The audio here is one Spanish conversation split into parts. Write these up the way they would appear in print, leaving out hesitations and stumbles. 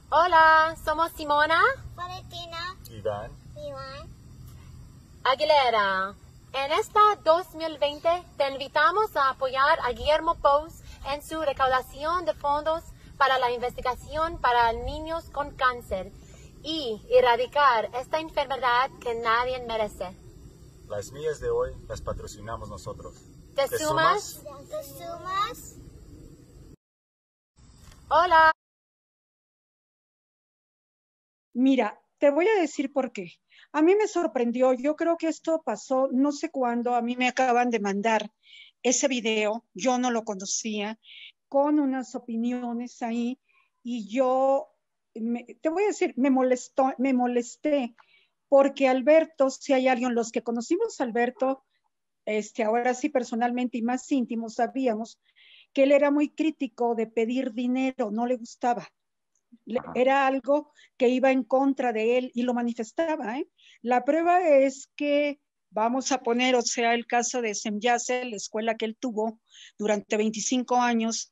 Hola, somos Simona Valentina, Iván. Iván. Aguilera. En esta 2020 te invitamos a apoyar a Guillermo Pous en su recaudación de fondos para la investigación para niños con cáncer y erradicar esta enfermedad que nadie merece. Las mías de hoy las patrocinamos nosotros. ¿Te sumas? ¿Te sumas? Hola. Mira, te voy a decir por qué. A mí me sorprendió, yo creo que esto pasó no sé cuándo, a mí me acaban de mandar ese video, yo no lo conocía, con unas opiniones ahí y te voy a decir, me molesté porque Alberto, si hay alguien, los que conocimos a Alberto, ahora sí personalmente y más íntimos, sabíamos que él era muy crítico de pedir dinero, no le gustaba. Era algo que iba en contra de él y lo manifestaba, ¿eh? La prueba es que vamos a poner, o sea, el caso de Semyase, la escuela que él tuvo durante 25 años,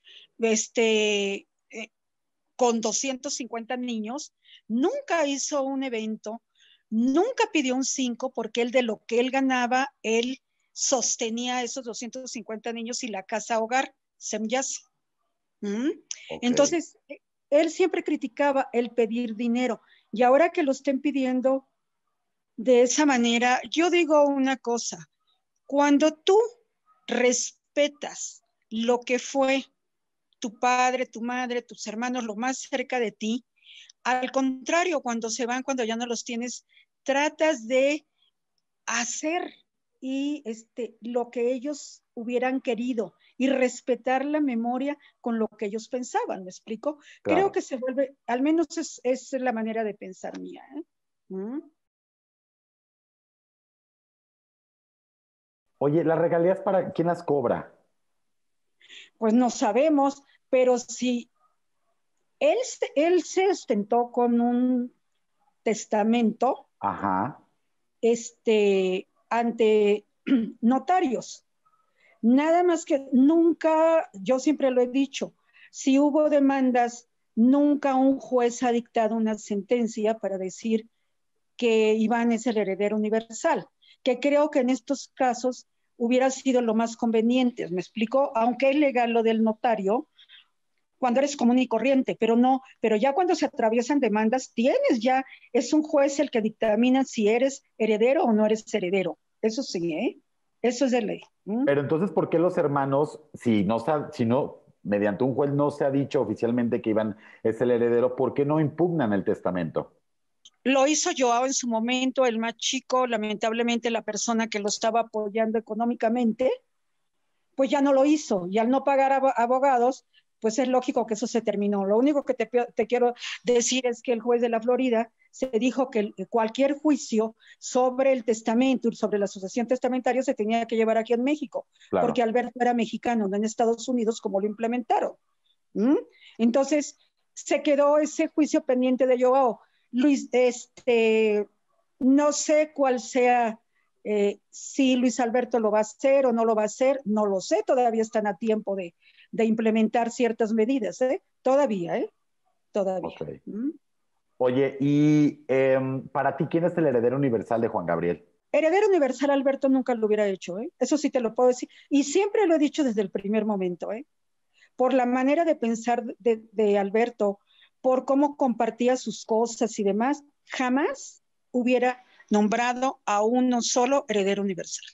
con 250 niños, nunca hizo un evento, nunca pidió un 5 porque él de lo que él ganaba, él sostenía a esos 250 niños y la casa hogar, Semyase. Okay. Entonces, él siempre criticaba el pedir dinero y ahora que lo estén pidiendo de esa manera, yo digo una cosa, cuando tú respetas lo que fue tu padre, tu madre, tus hermanos, lo más cerca de ti, al contrario, cuando se van, cuando ya no los tienes, tratas de hacer y lo que ellos hubieran querido y respetar la memoria con lo que ellos pensaban, ¿me explico? Claro. Creo que se vuelve, al menos es la manera de pensar mía. Oye, ¿las regalías para quién las cobra? Pues no sabemos, pero si él se ostentó con un testamento. Ajá. Ante notarios. Nada más que nunca, yo siempre lo he dicho, si hubo demandas, nunca un juez ha dictado una sentencia para decir que Iván es el heredero universal, que creo que en estos casos hubiera sido lo más conveniente, ¿me explico? Aunque es legal lo del notario, cuando eres común y corriente, pero ya cuando se atraviesan demandas, es un juez el que dictamina si eres heredero o no eres heredero. Eso sí, ¿eh? Eso es de ley. Pero entonces, ¿por qué los hermanos, si no, mediante un juez no se ha dicho oficialmente que Iván es el heredero, ¿por qué no impugnan el testamento? Lo hizo Joao en su momento, el más chico, lamentablemente la persona que lo estaba apoyando económicamente, pues ya no lo hizo. Y al no pagar abogados, pues es lógico que eso se terminó. Lo único que te quiero decir es que el juez de la Florida se dijo que cualquier juicio sobre el testamento y sobre la sucesión testamentaria se tenía que llevar aquí en México, claro. Porque Alberto era mexicano, no en Estados Unidos, como lo implementaron. Entonces, se quedó ese juicio pendiente de Joao. Luis, no sé cuál sea, si Luis Alberto lo va a hacer o no lo va a hacer, no lo sé, todavía están a tiempo de implementar ciertas medidas, todavía. Okay. Oye, y para ti, ¿quién es el heredero universal de Juan Gabriel? Heredero universal Alberto nunca lo hubiera hecho, eso sí te lo puedo decir, y siempre lo he dicho desde el primer momento, por la manera de pensar de Alberto, por cómo compartía sus cosas y demás, jamás hubiera nombrado a uno solo heredero universal.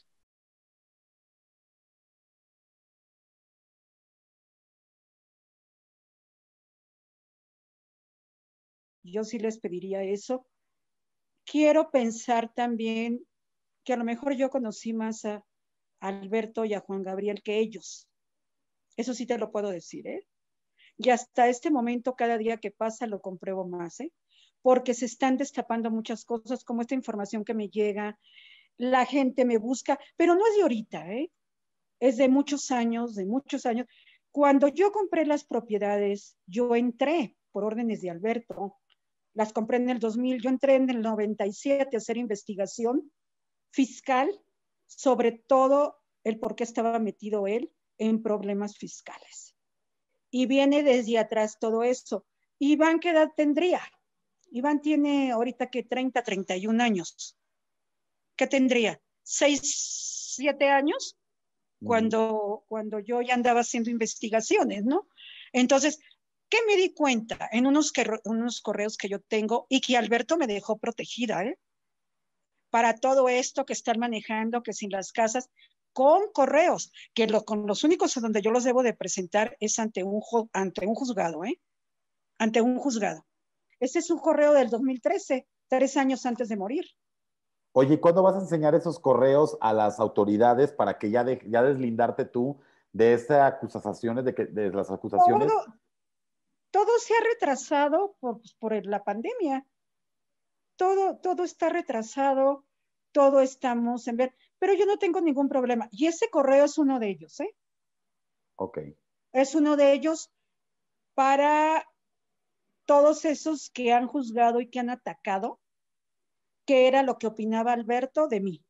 Yo sí les pediría eso. Quiero pensar también que a lo mejor yo conocí más a Alberto y a Juan Gabriel que ellos. Eso sí te lo puedo decir, Y hasta este momento, cada día que pasa, lo compruebo más, porque se están destapando muchas cosas, como esta información que me llega, la gente me busca, pero no es de ahorita, es de muchos años, Cuando yo compré las propiedades, yo entré por órdenes de Alberto, las compré en el 2000, yo entré en el 97 a hacer investigación fiscal sobre todo el por qué estaba metido él en problemas fiscales. Y viene desde atrás todo eso. Iván, ¿qué edad tendría? Iván tiene ahorita que 30, 31 años. ¿Qué tendría? 6, 7 años cuando yo ya andaba haciendo investigaciones, ¿no? Entonces, ¿qué me di cuenta? En unos correos que yo tengo y que Alberto me dejó protegida, ¿eh? Para todo esto que están manejando, que sin las casas, con correos, que con los únicos a donde yo los debo de presentar es ante un juzgado, ¿eh? Ante un juzgado. Este es un correo del 2013, 3 años antes de morir. Oye, ¿cuándo vas a enseñar esos correos a las autoridades para que ya deslindarte tú de esas acusaciones, de las acusaciones? Todo se ha retrasado por la pandemia. Todo está retrasado, todo estamos en ver, pero yo no tengo ningún problema. Y ese correo es uno de ellos, ¿eh? Ok. Es uno de ellos para todos esos que han juzgado y que han atacado, que era lo que opinaba Alberto de mí.